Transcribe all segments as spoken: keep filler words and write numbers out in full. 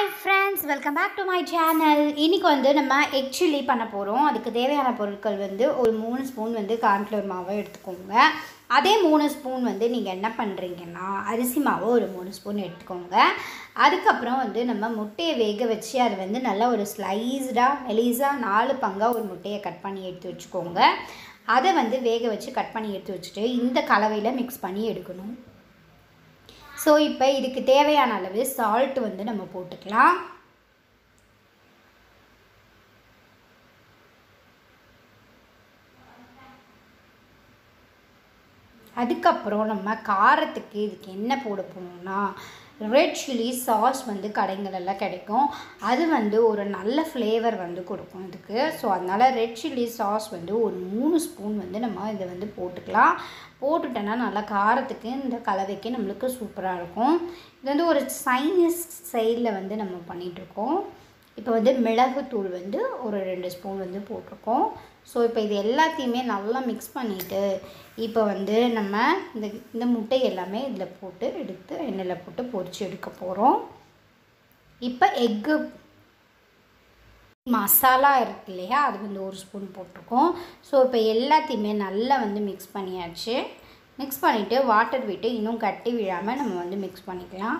Hi friends, welcome back to my channel. இன்னைக்கு வந்து நம்ம egg chilli பண்ண போறோம். அதுக்கு தேவையான பொருட்கள் வந்து ஒரு மூணு ஸ்பூன் வந்து corn flour மாவு எடுத்துக்கோங்க. அதே மூணு ஸ்பூன் வந்து நீங்க என்ன பண்றீங்கன்னா அரிசி மாவு ஒரு மூணு ஸ்பூன் எடுத்துக்கோங்க. அதுக்கு அப்புறம் வந்து நம்ம முட்டையை வேக வச்சு அது வந்து நல்ல ஒரு ஸ்லைஸ்டா மெலிசா நாலு பங்கா ஒரு முட்டையை கட் பண்ணி எடுத்து வச்சுக்கோங்க. அதை வந்து வேக வச்சு கட் பண்ணி எடுத்து வச்சுட்டு இந்த கலவையில mix பண்ணி எடுக்கணும். So இப்போ இதுக்கு தேவையான அளவு salt வந்து நம்ம போட்டுக்கலாம். அதுக்கு அப்புறம் நம்ம காரத்துக்கு இதுக்கு என்ன போட போறோம்னா red chilli sauce வந்து கடைங்களல்ல கிடைக்கும். அது வந்து ஒரு நல்ல flavor வந்து கொடுக்கும் இதுக்கு. சோ அதனால red chilli sauce வந்து ஒரு மூணு ஸ்பூன் வந்து நம்ம இத வந்து போட்டுக்கலாம். போட்டுட்டனா நல்ல காரத்துக்கு இந்த கலவைக்கு நமக்கு சூப்பரா இருக்கும். இது வந்து ஒரு சைனீஸ் ஸ்டைல்ல வந்து நம்ம பண்ணிட்டு இருக்கோம். இப்போ வந்து மிளகு தூள் வந்து ஒரு ரெண்டு ஸ்பூன் வந்து போட்டுருக்கோம். சோ இப்போ இது எல்லாத்தையுமே நல்லா mix பண்ணிட்டு இப்போ வந்து நம்ம இந்த இந்த முட்டை எல்லாமே இதல போட்டு எடுத்து எண்ணெயில போட்டு பொரிச்சு எடுக்க போறோம். இப்போ எக் மசாலா இருக்கு இல்லையா அது வந்து ஒரு ஸ்பூன் போட்டுருக்கோம். சோ இப்போ எல்லாத்தையுமே நல்லா வந்து mix பண்ணியாச்சு. mix பண்ணிட்டு வாட்டர் விட்டு இன்னும் கட்டி விழாம நம்ம வந்து mix பண்ணிக்கலாம்.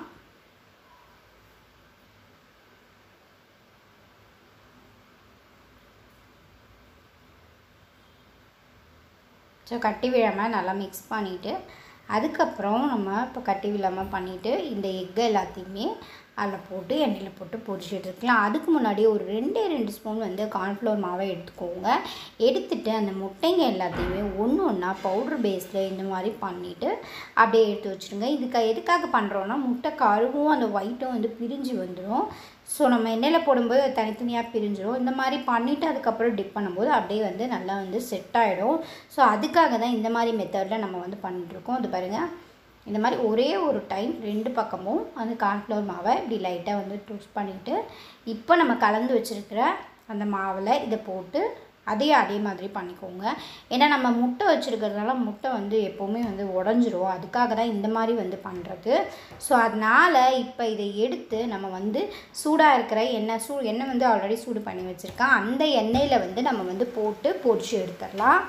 சோ கட்டி விழாம நல்லா mix பண்ணிட்டு அதுக்கு அப்புறம் நம்ம இப்ப கட்டி விழாம பண்ணிட்டு இந்த எக் எல்லாத்தையுமே அதுல போட்டு எண்ணெயில போட்டு பொரிச்சு எடுத்துக்கலாம். அதுக்கு முன்னாடி ஒரு ரெண்டு ரெண்டு ஸ்பூன் வந்து corn flour மாவை எடுத்துக்கோங்க. எடுத்துட்டு அந்த முட்டைங்க எல்லாத்தையுமே ஒண்ணு ஒண்ணா பவுடர் பேஸ்ல இந்த மாதிரி பண்ணிட்டு அப்படியே எடுத்து வச்சிருங்க. இதுக்கு எதுக்காக பண்றோம்னா முட்டை கருவும் அந்த ஒயிட்டும் வந்து பிரிஞ்சு வந்துரும். சோ நம்ம எண்ணெயில போடும்போது தனித்தனியா பிரிஞ்சிரும். இந்த மாதிரி பண்ணிட்டு அதுக்கு அப்புறம் டிப் பண்ணும்போது அப்படியே வந்து நல்லா வந்து செட் ஆயிடும். சோ அதுக்காக தான் இந்த மாதிரி மெத்தட்ல நம்ம வந்து பண்ணிட்டு இருக்கோம். இது பாருங்க. இந்த மாதிரி ஒரே ஒரு டைம் ரெண்டு பக்கமும் அந்த corn flour மாவை இப்படி லைட்டா வந்து ட்விஸ்ட் பண்ணிட்டு இப்போ நம்ம கலந்து வச்சிருக்கிற அந்த மாவுல இத போட்டு அதே அதே மாதிரி பண்ணிக்கோங்க. ஏன்னா நம்ம முட்டை வச்சிருக்கிறதால முட்டை வந்து எப்பவுமே வந்து உடைஞ்சிரும். அதுக்காக தான் இந்த மாதிரி வந்து பண்றது. சோ அதனால இப்போ இத எடுத்து நம்ம வந்து சூடா இருக்கிற எண்ணெய் சூ எண்ணெய் வந்து ஆல்ரெடி சூடு பண்ணி வச்சிருக்கேன். அந்த எண்ணெயில வந்து நம்ம வந்து போட்டு பொரிச்சு எடுத்துறலாம்.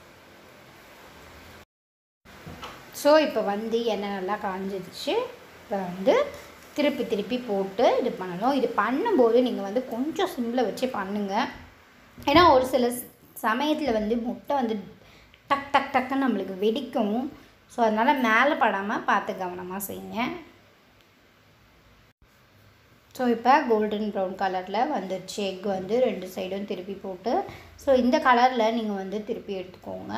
சோ இப்போ வந்து எண்ணெய் நல்லா காஞ்சிடுச்சு. இப்போ வந்து திருப்பி திருப்பி போட்டு இது பண்ணனும். இது பண்ணும்போது நீங்க வந்து கொஞ்சம் சிம்ல வச்சு பண்ணுங்க. ஏன்னா ஒரு சில சமயத்துல வந்து முட்டை வந்து டக் டக் டக்னு நமக்கு வெடிக்கும். சோ அதனால மேலே படாம பார்த்து கவனமா செய்யுங்க. சோ இப்போ golden brown கலர்ல வந்துருச்சு. எக் வந்து ரெண்டு சைடும் திருப்பி போட்டு சோ இந்த கலர்ல நீங்க வந்து திருப்பி எடுத்துக்கோங்க.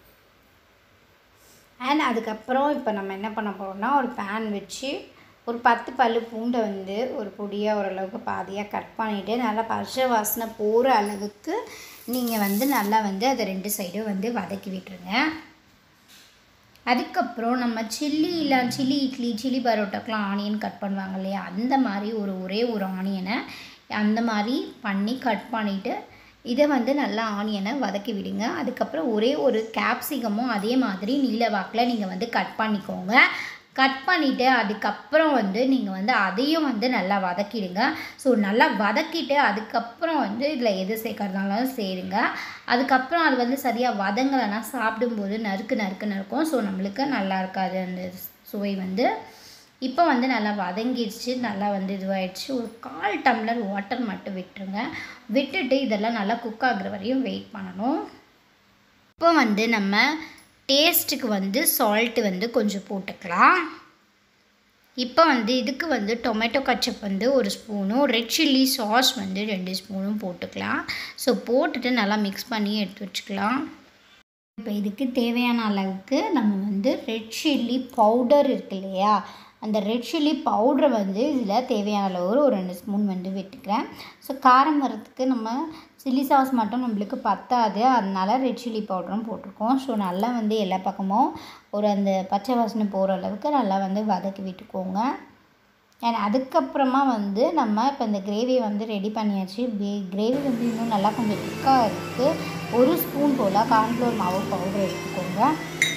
and அதுக்கு அப்புறம் இப்போ நம்ம என்ன பண்ண போறோம்னா ஒரு pan வச்சு ஒரு பத்து பல்லு பூண்டை வந்து ஒரு பொடியா ஓரளவுக்கு பாதியா கட் பண்ணிட்டு நல்லா பச்சை வாசனை போற அளவுக்கு நீங்க வந்து நல்லா வந்து அத ரெண்டு சைடும் வந்து வதக்கி விட்டுருங்க. அதுக்கு அப்புறம் நம்ம chilli இல்ல chilli இட்லி chilli பரோட்டாக்குலாம் ஆனியன் கட் பண்ணுவாங்க இல்லையா அந்த மாதிரி ஒரு ஒரே ஒரு ஆனியனை அந்த மாதிரி பண்ணி கட் பண்ணிட்டு இத வந்து நல்லா ஆனியனை வதக்கி விடுங்க. அதுக்கு அப்புறம் ஒரே ஒரு capsicum அதே மாதிரி நீல வாக்குல நீங்க வந்து கட் பண்ணிக்கோங்க. கட் பண்ணிட்டு அதுக்கு அப்புறம் வந்து நீங்க வந்து அதையும் வந்து நல்லா வதக்கிடுங்க. சோ நல்லா வதக்கிட்டு அதுக்கு அப்புறம் வந்து இதல எது சேர்க்கறதாலும் சேருங்க. அதுக்கு அப்புறம் அது வந்து சரியா வதங்கலனா சாப்பிடும்போது நறுக்கு நறுக்குன்னு இருக்கும். சோ நமக்கு நல்லா இருக்காது அந்த சுவை வந்து. இப்போ வந்து நல்லா வதங்கிடுச்சு. நல்லா வந்து இதுவாயிடுச்சு. ஒரு கால் டம்ளர் வாட்டர் மட்டும் விட்டுருங்க. விட்டுட்டு இதெல்லாம் நல்லா குக் ஆகுற வரையும் வெயிட் பண்ணனும். இப்போ வந்து நம்ம டேஸ்ட்க்கு வந்து salt வந்து கொஞ்சம் போட்டுக்கலாம். இப்போ வந்து இதுக்கு வந்து டொமேட்டோ கெச்சப் வந்து ஒரு ஸ்பூனும் red chilli sauce வந்து ரெண்டு ஸ்பூனும் போட்டுக்கலாம். சோ போட்டுட்டு நல்லா mix பண்ணி எடுத்து வச்சுக்கலாம். இப்போ இதுக்கு தேவையான அளவுக்கு நம்ம வந்து red chilli powder இருக்கு இல்லையா அந்த red chilli powder வந்து இதல தேவையான அளவு ஒரு ரெண்டு ஸ்பூன் வந்து விட்டுக்கிறேன். சோ காரம் வரதுக்கு நம்ம chilli sauce மட்டும் நமக்கு பத்தாது. அதனால red chilli powderம் போட்டுருக்கோம். சோ நல்லா வந்து எல்லா பக்கமும் ஒரு அந்த பச்சை வாசனை போற அளவுக்கு நல்லா வந்து வதக்கி விட்டுக்கோங்க. and அதுக்கு அப்புறமா வந்து நம்ம இப்ப இந்த கிரேவி வந்து ரெடி பண்ணியாச்சு. கிரேவி வந்து இன்னும் நல்லா கொஞ்சம் திக்கா இருக்கு. ஒரு ஸ்பூன் போல corn flour மாவு பவுடர் எடுத்துக்கோங்க.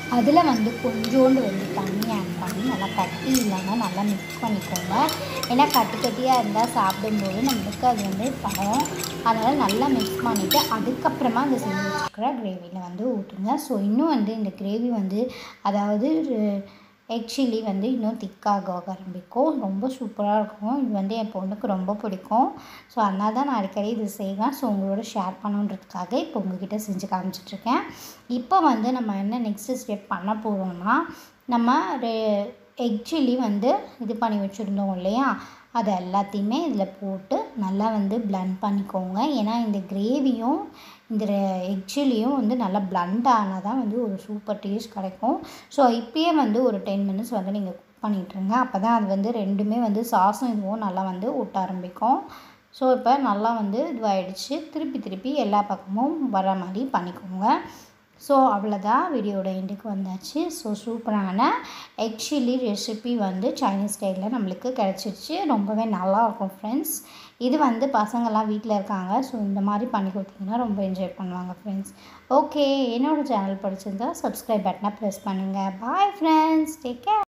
அதில் வந்து கொஞ்சோண்டு வந்து தண்ணி ஆட் பண்ணி நல்லா கட்டி இல்லாமல் நல்லா மிக்ஸ் பண்ணிக்கோங்க. ஏன்னா கட்டி கட்டியாக இருந்தால் சாப்பிடும்போது நம்மளுக்கு அது வந்து படம். அதனால் நல்லா மிக்ஸ் பண்ணிவிட்டு அதுக்கப்புறமா அந்த செஞ்சு வச்சுருக்கிற கிரேவியில் வந்து ஊற்றுங்க. ஸோ இன்னும் வந்து இந்த கிரேவி வந்து அதாவது எக் சில்லி வந்து இன்னும் திக்காக ஆரம்பிக்கும். ரொம்ப சூப்பராக இருக்கும். இது வந்து என் பொண்ணுக்கு ரொம்ப பிடிக்கும். ஸோ அதனால தான் நான் அடிக்கடி இது செய்வேன். ஸோ உங்களோட ஷேர் பண்ணுன்றதுக்காக இப்போ உங்ககிட்ட செஞ்சு காமிச்சிட்ருக்கேன். இப்போ வந்து நம்ம என்ன நெக்ஸ்ட்டு ஸ்டெப் பண்ண போகிறோம்னா, நம்ம ரெ எக் சில்லி வந்து இது பண்ணி வச்சுருந்தோம் இல்லையா, அது எல்லாத்தையுமே இதில் போட்டு நல்லா வந்து பிளெண்ட் பண்ணிக்கோங்க. ஏன்னா இந்த கிரேவியும் இந்த எக் சில்லியும் வந்து நல்லா பிளண்ட் ஆனால் தான் வந்து ஒரு சூப்பர் டேஸ்ட் கிடைக்கும். ஸோ இப்பயே வந்து ஒரு டென் மினிட்ஸ் வந்து நீங்கள் குக் பண்ணிட்டுருங்க. அப்போ தான் அது வந்து ரெண்டுமே வந்து சாஸும் இதுவும் நல்லா வந்து ஒட்ட ஆரம்பிக்கும். ஸோ இப்போ நல்லா வந்து இதுவாகிடுச்சு. திருப்பி திருப்பி எல்லா பக்கமும் வர மாதிரி பண்ணிக்கோங்க. ஸோ அவ்வளோதான், வீடியோட எண்டுக்கு வந்தாச்சு. ஸோ சூப்பரான எக் சில்லி ரெசிபி வந்து சைனீஸ் ஸ்டைலில் நம்மளுக்கு கிடச்சிருச்சு. ரொம்பவே நல்லாயிருக்கும் ஃப்ரெண்ட்ஸ். இது வந்து பசங்கள்லாம் வீட்டில் இருக்காங்க. ஸோ இந்த மாதிரி பண்ணி கொடுத்தீங்கன்னா ரொம்ப என்ஜாய் பண்ணுவாங்க ஃப்ரெண்ட்ஸ். ஓகே, என்னோடய சேனல் பிடிச்சிருந்தா சப்ஸ்கிரைப் பட்டனை ப்ரெஸ் பண்ணுங்கள். Bye friends, take care.